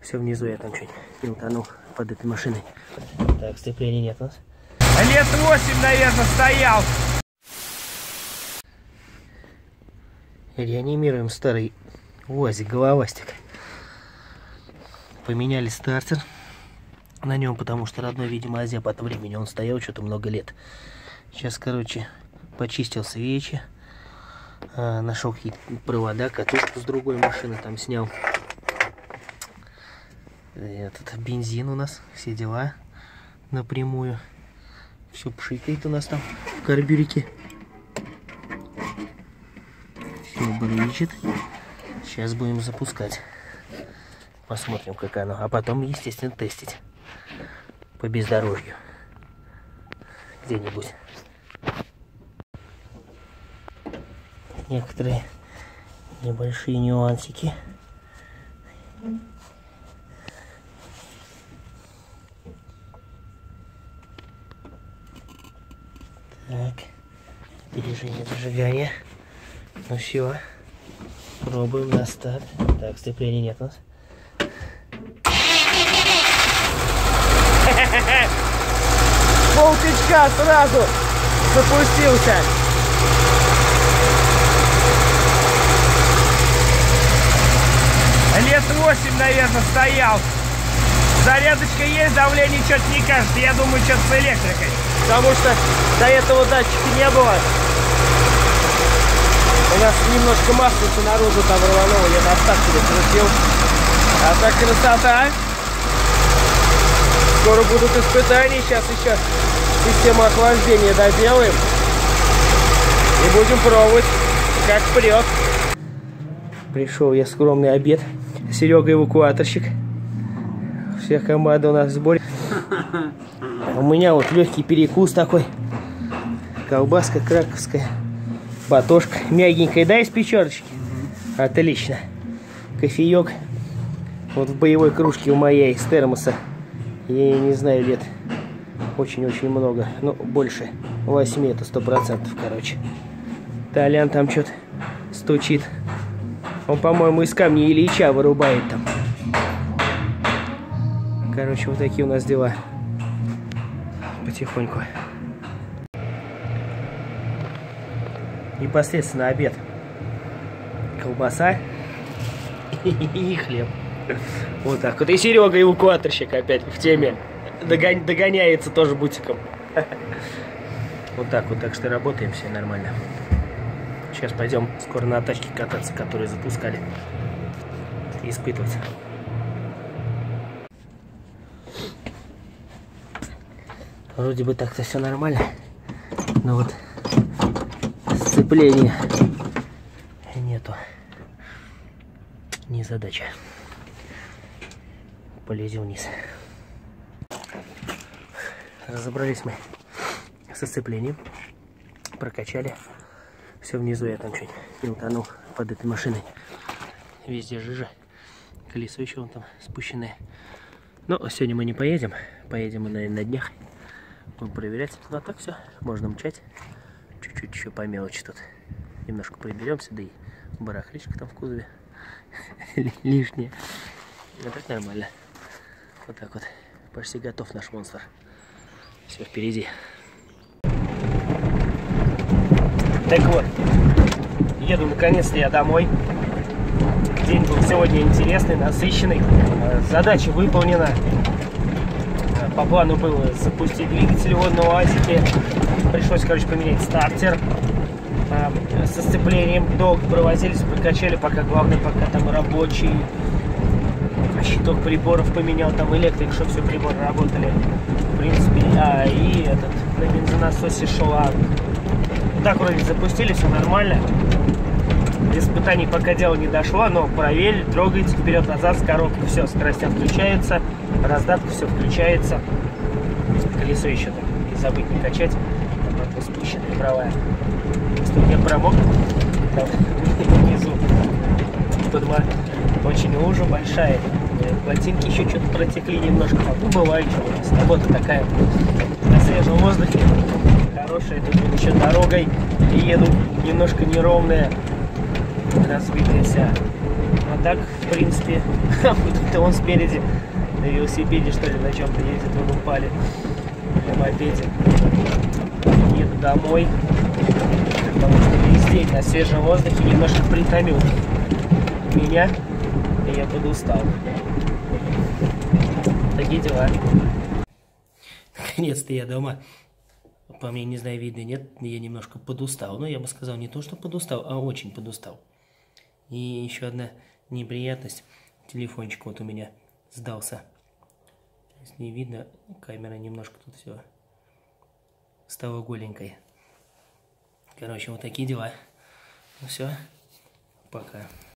Все внизу, я там чуть не утонул под этой машиной. Так, сцепления нет у нас. Лет 8, наверное, стоял. Реанимируем старый УАЗик, головастик. Поменяли стартер на нем, потому что родной, видимо, Азиап от времени он стоял что-то много лет. Сейчас, короче, почистил свечи, нашел какие-то провода, катушку с другой машины там снял. Этот бензин у нас, все дела напрямую. Все пшикает у нас там в карбюрике. Все брычит. Сейчас будем запускать. Посмотрим, как оно. А потом, естественно, тестить по бездорожью. Где-нибудь. Некоторые небольшие нюансики. Так, опережение зажигания. Ну все, пробуем на старт. Так, сцепления нет у нас. Полтичка сразу запустился. Лет 8, наверное, стоял. Зарядочка есть, давление что-то не кажется. Я думаю, что-то с электрикой. Потому что до этого датчика не было. У нас немножко маслица наружу там рвануло, я на стартере крутил. А так красота. Скоро будут испытания, сейчас еще систему охлаждения доделаем. И будем пробовать, как прет. Пришел я, скромный обед. Серега эвакуаторщик. Вся команда у нас в сборе. У меня вот легкий перекус такой. Колбаска краковская. Батошка. Мягенькая, да, из печёрочки? Отлично. Кофеек. Вот в боевой кружке у моей из термоса. Я не знаю, лет очень-очень много. Ну, больше 8, это 100%, короче. Толян там что-то стучит. Он, по-моему, из камня Ильича вырубает там. Короче, вот такие у нас дела. Потихоньку. Непосредственно обед. Колбаса и хлеб. Вот так вот. И Серега эвакуаторщик опять в теме. Догоняется тоже бутиком. Вот так вот. Так что работаем, все нормально. Сейчас пойдем скоро на тачке кататься, которые запускали. И испытывать. Вроде бы так-то все нормально. Но вот сцепления нету. Не задача. Полезем вниз. Разобрались мы со сцеплением. Прокачали. Все внизу, я там чуть не утонул под этой машиной. Везде жижа. Колесо еще вон там спущенное. Но сегодня мы не поедем. Поедем мы, наверное, на днях. Будем проверять. Ну а так все. Можно мчать. Чуть-чуть еще по мелочи тут. Немножко приберемся. Да и барахличка там в кузове. Лишнее. А так нормально. Вот так вот. Почти готов наш монстр. Все впереди. Так вот. Еду наконец-то я домой. День был сегодня интересный, насыщенный. Задача выполнена. По плану было запустить двигатель на УАЗике. Пришлось, короче, поменять стартер. Со сцеплением долго провозились, прокачали, пока главное, пока там рабочий. Щиток приборов поменял, там электрик, чтобы все приборы работали. В принципе, и этот на бензонасосе шел. Вот так вроде запустили, все нормально. Без испытаний пока дело не дошло, но проверили, трогайте вперед-назад с коробкой, все, скоростя включается, раздатка, все включается. Колесо еще так не забыть не качать, там спущенная правая. Ступня промок, там внизу подма очень лужа большая, ботинки еще что-то протекли немножко, ну бывает, что у нас работа такая на свежем воздухе, хорошая, тут еще дорогой и еду немножко неровная, разбитая вся. так, в принципе, будто он спереди на велосипеде, что ли, на чем-то ездит, вон упали. На мопеде. Еду домой, потому что весь день на свежем воздухе немножко притомил меня, и я подустал. Такие дела. Наконец-то я дома. По мне, не знаю, видно, нет, я немножко подустал. Но я бы сказал, не то, что подустал, а очень подустал. И еще одна неприятность. Телефончик вот у меня сдался. Если не видно, камера немножко тут все стала голенькой. Короче, вот такие дела. Ну все, пока.